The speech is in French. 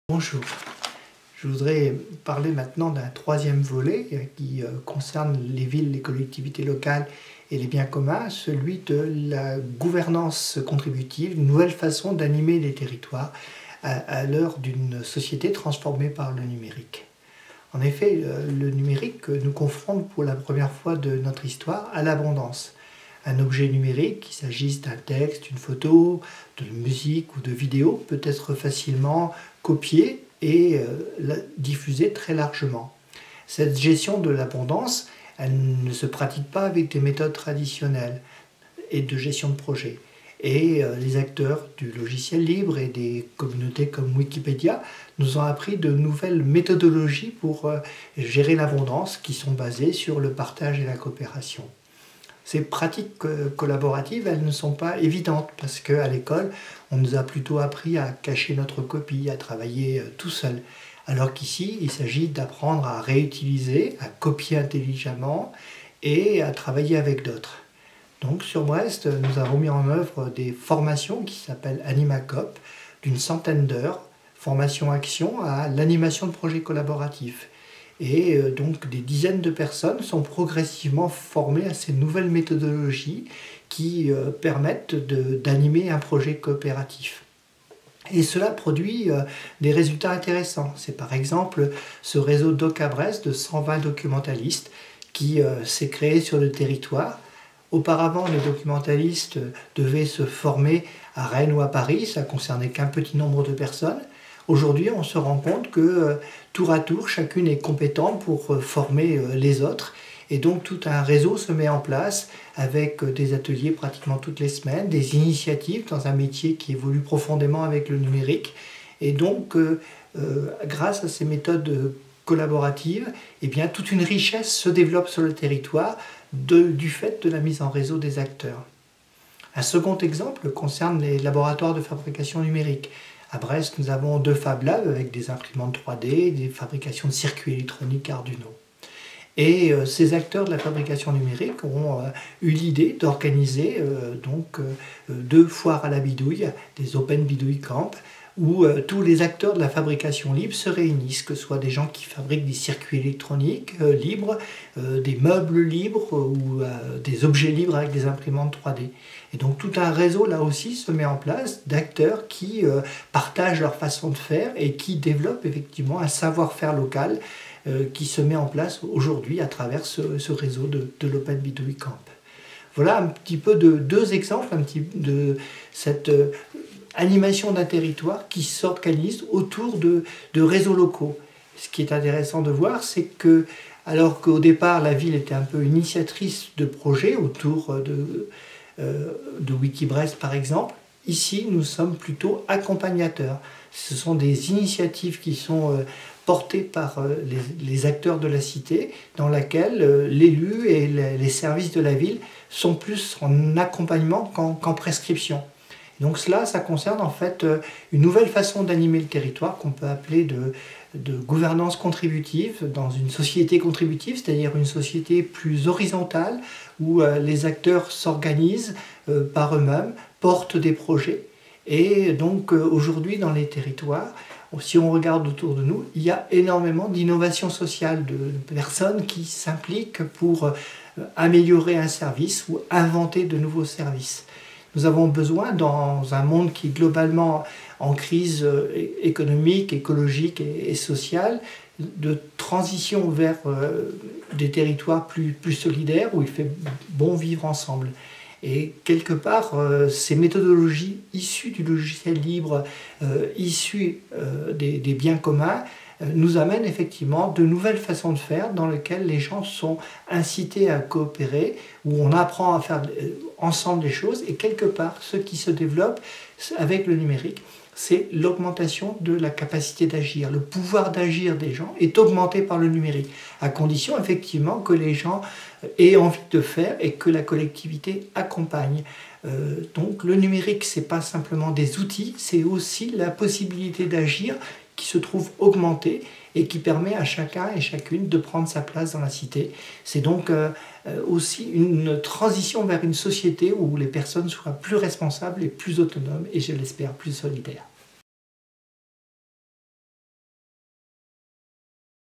Bonjour, je voudrais parler maintenant d'un troisième volet qui concerne les villes, les collectivités locales et les biens communs, celui de la gouvernance contributive, une nouvelle façon d'animer les territoires à l'heure d'une société transformée par le numérique. En effet, le numérique nous confronte pour la première fois de notre histoire à l'abondance. Un objet numérique, qu'il s'agisse d'un texte, d'une photo, de musique ou de vidéo, peut être facilement copié et diffusé très largement. Cette gestion de l'abondance, elle ne se pratique pas avec des méthodes traditionnelles et de gestion de projet. Et les acteurs du logiciel libre et des communautés comme Wikipédia nous ont appris de nouvelles méthodologies pour gérer l'abondance qui sont basées sur le partage et la coopération. Ces pratiques collaboratives, elles ne sont pas évidentes parce qu'à l'école, on nous a plutôt appris à cacher notre copie, à travailler tout seul. Alors qu'ici, il s'agit d'apprendre à réutiliser, à copier intelligemment et à travailler avec d'autres. Donc sur Brest, nous avons mis en œuvre des formations qui s'appellent AnimaCop, d'une centaine d'heures, formation-action à l'animation de projets collaboratifs. Et donc des dizaines de personnes sont progressivement formées à ces nouvelles méthodologies qui permettent d'animer un projet coopératif. Et cela produit des résultats intéressants. C'est par exemple ce réseau Doc à Brest de 120 documentalistes qui s'est créé sur le territoire. Auparavant, les documentalistes devaient se former à Rennes ou à Paris, ça ne concernait qu'un petit nombre de personnes. Aujourd'hui, on se rend compte que tour à tour, chacune est compétente pour former les autres. Et donc tout un réseau se met en place avec des ateliers pratiquement toutes les semaines, des initiatives dans un métier qui évolue profondément avec le numérique. Et donc, grâce à ces méthodes collaboratives, eh bien, toute une richesse se développe sur le territoire du fait de la mise en réseau des acteurs. Un second exemple concerne les laboratoires de fabrication numérique. À Brest, nous avons 2 Fab Labs avec des imprimantes 3D, des fabrications de circuits électroniques Arduino. Et ces acteurs de la fabrication numérique ont eu l'idée d'organiser 2 foires à la bidouille, des Open Bidouille Camp, où tous les acteurs de la fabrication libre se réunissent, que ce soit des gens qui fabriquent des circuits électroniques libres, des meubles libres ou des objets libres avec des imprimantes 3D. Et donc tout un réseau là aussi se met en place d'acteurs qui partagent leur façon de faire et qui développent effectivement un savoir-faire local qui se met en place aujourd'hui à travers ce réseau de l'Open Bidouille Camp. Voilà un petit peu de 2 exemples de cette animation d'un territoire qui s'organise autour de réseaux locaux. Ce qui est intéressant de voir, c'est que, alors qu'au départ la ville était un peu initiatrice de projets autour de Wikibrest par exemple, ici nous sommes plutôt accompagnateurs. Ce sont des initiatives qui sont portées par les acteurs de la cité, dans laquelle l'élu et les services de la ville sont plus en accompagnement qu'en prescription. Donc cela, ça concerne en fait une nouvelle façon d'animer le territoire qu'on peut appeler de gouvernance contributive dans une société contributive, c'est-à-dire une société plus horizontale où les acteurs s'organisent par eux-mêmes, portent des projets. Et donc aujourd'hui dans les territoires, si on regarde autour de nous, il y a énormément d'innovation sociale, de personnes qui s'impliquent pour améliorer un service ou inventer de nouveaux services. Nous avons besoin, dans un monde qui est globalement en crise économique, écologique et sociale, de transition vers des territoires plus solidaires où il fait bon vivre ensemble. Et quelque part, ces méthodologies issues du logiciel libre, issues des biens communs, nous amènent effectivement de nouvelles façons de faire dans lesquelles les gens sont incités à coopérer, où on apprend à faire ensemble des choses. Et quelque part, ce qui se développe avec le numérique, c'est l'augmentation de la capacité d'agir. Le pouvoir d'agir des gens est augmenté par le numérique, à condition effectivement que les gens aient envie de faire et que la collectivité accompagne. Donc le numérique, ce n'est pas simplement des outils, c'est aussi la possibilité d'agir qui se trouve augmentée et qui permet à chacun et chacune de prendre sa place dans la cité. C'est donc aussi une transition vers une société où les personnes soient plus responsables et plus autonomes et, je l'espère, plus solidaires.